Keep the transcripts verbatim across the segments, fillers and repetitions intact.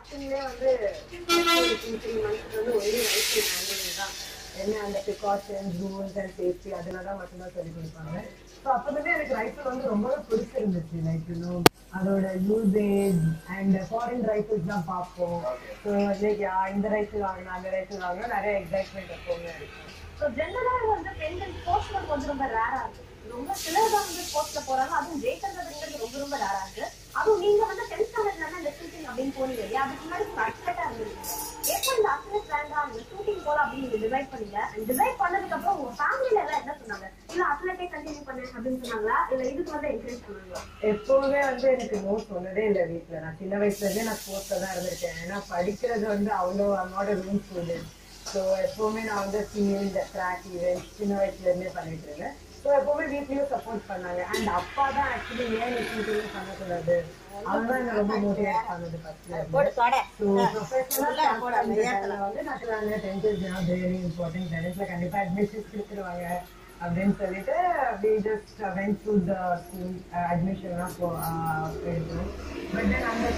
ஸ்டார்டிங்லேயே வந்து two three மந்த்ஸ்க்கு வந்து ஒன்லி ரைட்டிங் ஹேண்டிலிங் தான். என்ன அந்த ப்ரிகாஷன்ஸ் ரூல்ஸ் அண்ட் சேஃப்டி அதெல்லாம் தான் மட்டும்தான் சொல்லி கொடுப்பாங்க. ஸோ அப்போதுமே எனக்கு ரைஃபிள் வந்து ரொம்பவே பிடிச்சிருந்துச்சு. லைக் இன்னும் அதோட யூசேஜ் அண்ட் ஃபாரின் ரைஃபிள்ஸ் தான் பார்ப்போம். ஸோ லைக் இந்த ரைஃபிள் வாங்கினா அந்த ரைஃபிள் வாங்கினா நிறைய எக்ஸைட்மெண்ட் எப்போவுமே இருக்கும். ஸோ ஜென்ரலாக வந்து பெண்கள் ஸ்போர்ட்ஸ்ல வந்து ரொம்ப ரேரா இருக்கு. ரொம்ப சிலர் தான் வந்து ஸ்போர்ட்ஸ்ல போறாங்க. அதுவும் ஜெயிக்கிறதுங்கிறது ரொம்ப ரொம்ப ரேரா இருக்கு. அதுவும் நீங்க வந்து டென்த் ஸ்டாண்டர்ட்ல இந்த ஷூட்டிங் அப்படின்னு போனீங்க இல்லையா? அதுக்கு முன்னாடி அத்லெட்டா இருந்திருக்கீங்க. எப்போ இந்த அத்லெட் வேண்டாம் இந்த ஷூட்டிங் போலாம் அப்படின்னு நீங்க டிசைட் பண்ணீங்க? டிசைட் பண்ணதுக்கு அப்புறம் உங்க ஃபேமிலியில எல்லாம் என்ன சொன்னாங்க? இல்ல அத்லெட்டே கண்டினியூ பண்ணு அப்படின்னு சொன்னாங்களா? இல்ல இதுக்கு வந்து என்கரேஜ் பண்ணாங்களா? எப்பவுமே வந்து எனக்கு நோ சொன்னதே இல்லை வீட்டுல. நான் சின்ன வயசுல இருந்தே நான் ஸ்போர்ட்ஸ்ல தான் இருந்திருக்கேன். ஏன்னா படிக்கிறது வந்து அவ்வளோ அம்மாவோட ரூம் ஸ்டூடெண்ட். ஸோ எப்பவுமே நான் வந்து சிங்கிள் இந்த ட்ராக் ஈவெண்ட் சின்ன வயசுல இருந்தே பண்ணிட்டு இருந்தேன். ஸோ எப்பவுமே வீட்லயும் சப்போர்ட் பண்ணாங்க. அண்ட் அப்பா தான் ஆக்சுவலி ஏன் நீ ஷூட்டிங் பண்ணக்கூடாது அதுதான் என்ன ரொம்ப மோட்டிவேட் பண்ணது ஃபர்ஸ்ட்ல. ஸோ ப்ரொஃபஷனலா வந்து நான் tenth is not very important. டென்த்ல கண்டிப்பா அட்மிஷன் கொடுத்துருவாங்க அப்படின்னு சொல்லிட்டு we just went to the school admission for எடுத்தோம். பட் தென் அந்த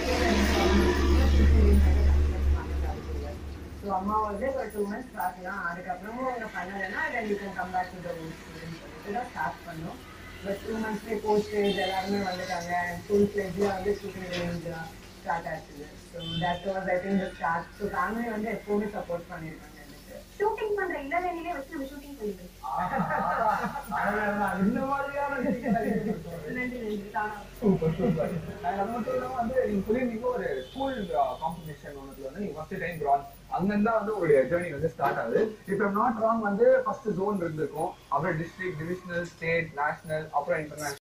ஸோ அம்மா வந்து ஒரு டூ மந்த்ஸ் பார்க்கலாம், அதுக்கப்புறமும் அவங்க பண்ணலைன்னா then you can come back to the rules சொல்லிட்டு தான் ஸ்டார்ட் பண்ணோம். பட் டூ மந்த்ஸ்லேயே கோச் ஸ்டேஜ் எல்லாருமே வந்துட்டாங்க. அண்ட் ஃபுல் ஸ்டேஜில் வந்து ஷூட்டிங் ரேஞ்ச் ஸ்டார்ட் ஆச்சுது. So that was I think the start. So family வந்து எப்போவுமே சப்போர்ட் பண்ணியிருக்காங்க. ஷூட்டிங் பண்ற இளவேனிலே வச்சு நம்ம ஷூட்டிங் பண்ணிடுறோம். இந்த மாதிரியான ஒரு ஸ்கூல் காம்படிஷன் ஒன்றுல வந்து நீங்க ஃபர்ஸ்ட் டைம் பிரான்ஸ் அங்கிருந்தா வந்து உங்களுடைய ஜேர்னி வந்து ஸ்டார்ட் ஆகுது. இப்போ நாட் ராங் வந்து ஃபர்ஸ்ட் ஜோன் இருந்திருக்கும், அப்புறம் டிஸ்ட்ரிக்ட், டிவிஷனல், ஸ்டேட், நேஷனல், அப்புறம் இன்டர்நேஷனல்.